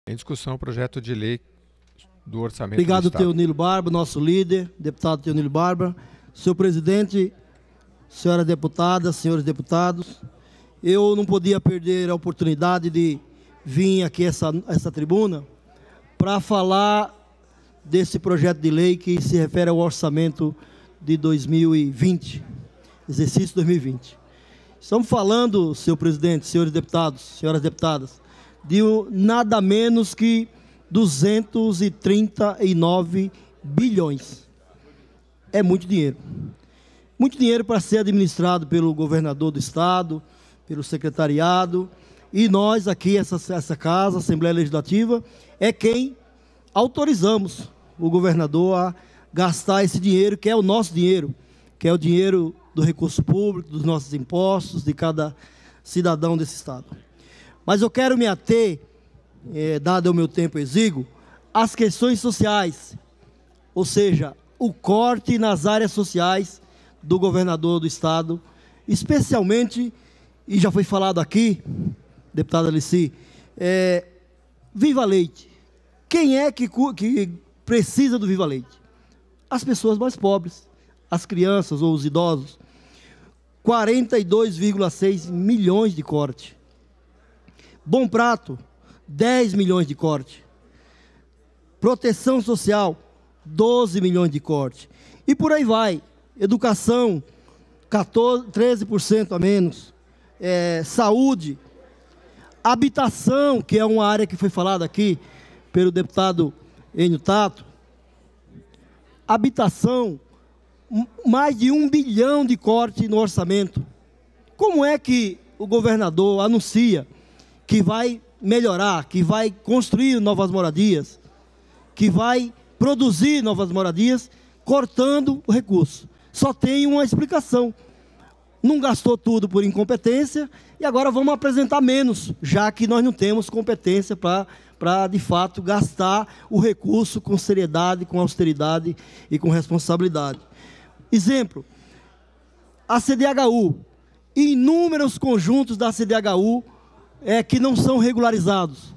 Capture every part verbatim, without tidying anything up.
Em discussão, o projeto de lei do orçamento Obrigado, do Estado. Teonilo Barba, nosso líder, deputado Teonilo Barba. Senhor presidente, senhoras deputadas, senhores deputados, eu não podia perder a oportunidade de vir aqui a essa, essa tribuna para falar desse projeto de lei que se refere ao orçamento de dois mil e vinte, exercício dois mil e vinte. Estamos falando, senhor presidente, senhores deputados, senhoras deputadas, de nada menos que duzentos e trinta e nove bilhões. É muito dinheiro. Muito dinheiro para ser administrado pelo governador do estado, pelo secretariado, e nós aqui, essa, essa casa, Assembleia Legislativa, é quem autorizamos o governador a gastar esse dinheiro, que é o nosso dinheiro, que é o dinheiro do recurso público, dos nossos impostos, de cada cidadão desse estado. Mas eu quero me ater, é, dado o meu tempo exíguo, às questões sociais, ou seja, o corte nas áreas sociais do governador do estado, especialmente, e já foi falado aqui, deputada Alici, é, Viva Leite. Quem é que, que precisa do Viva Leite? As pessoas mais pobres, as crianças ou os idosos. quarenta e dois vírgula seis milhões de corte. Bom Prato, dez milhões de corte. Proteção Social, doze milhões de corte. E por aí vai. Educação, quatorze, treze por cento a menos. É, saúde. Habitação, que é uma área que foi falada aqui pelo deputado Enio Tato. Habitação, mais de um bilhão de corte no orçamento. Como é que o governador anuncia que vai melhorar, que vai construir novas moradias, que vai produzir novas moradias, cortando o recurso? Só tem uma explicação. Não gastou tudo por incompetência e agora vamos apresentar menos, já que nós não temos competência para, para de fato, gastar o recurso com seriedade, com austeridade e com responsabilidade. Exemplo, a C D H U. Inúmeros conjuntos da C D H U é, que não são regularizados,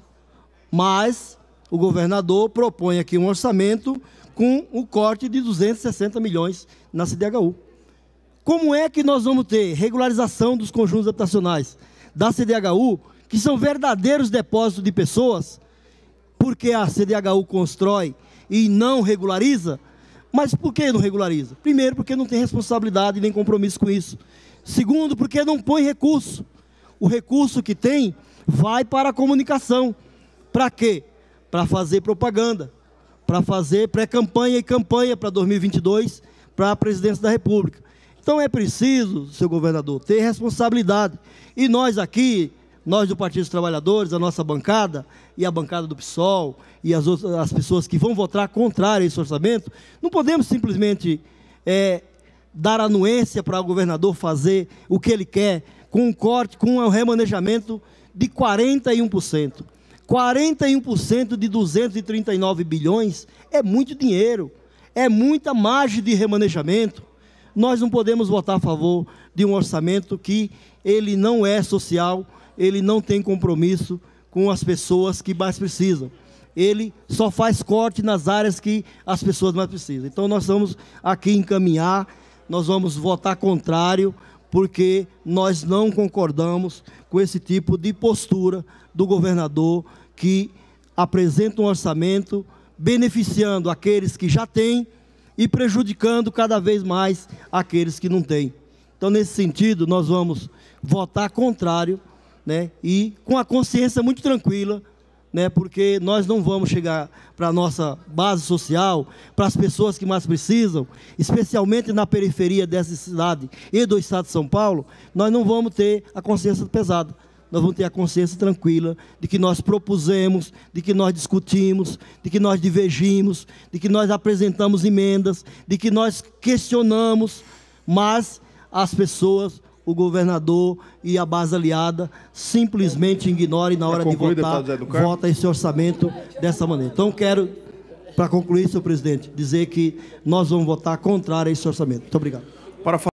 mas o governador propõe aqui um orçamento com o corte de duzentos e sessenta milhões na C D H U. Como é que nós vamos ter regularização dos conjuntos habitacionais da C D H U, que são verdadeiros depósitos de pessoas, porque a C D H U constrói e não regulariza? Mas por que não regulariza? Primeiro, porque não tem responsabilidade nem compromisso com isso. Segundo, porque não põe recurso. O recurso que tem vai para a comunicação. Para quê? Para fazer propaganda, para fazer pré-campanha e campanha para dois mil e vinte e dois, para a presidência da República. Então é preciso, seu governador, ter responsabilidade. E nós aqui, nós do Partido dos Trabalhadores, a nossa bancada, e a bancada do PSOL, e as, outras, as pessoas que vão votar contrário a esse orçamento, não podemos simplesmente é, dar anuência para o governador fazer o que ele quer, com um corte, com um remanejamento de quarenta e um por cento. quarenta e um por cento de duzentos e trinta e nove bilhões é muito dinheiro, é muita margem de remanejamento. Nós não podemos votar a favor de um orçamento que ele não é social, ele não tem compromisso com as pessoas que mais precisam. Ele só faz corte nas áreas que as pessoas mais precisam. Então nós vamos aqui encaminhar, nós vamos votar contrário, porque nós não concordamos com esse tipo de postura do governador que apresenta um orçamento beneficiando aqueles que já têm e prejudicando cada vez mais aqueles que não têm. Então, nesse sentido, nós vamos votar contrário, né, e com a consciência muito tranquila, né, porque nós não vamos chegar para a nossa base social, para as pessoas que mais precisam, especialmente na periferia dessa cidade e do estado de São Paulo, nós não vamos ter a consciência pesada. Nós vamos ter a consciência tranquila de que nós propusemos, de que nós discutimos, de que nós divergimos, de que nós apresentamos emendas, de que nós questionamos, mas as pessoas, o governador e a base aliada simplesmente ignorem na hora de votar, vota esse orçamento dessa maneira. Então quero, para concluir, senhor presidente, dizer que nós vamos votar contrário a esse orçamento. Muito obrigado.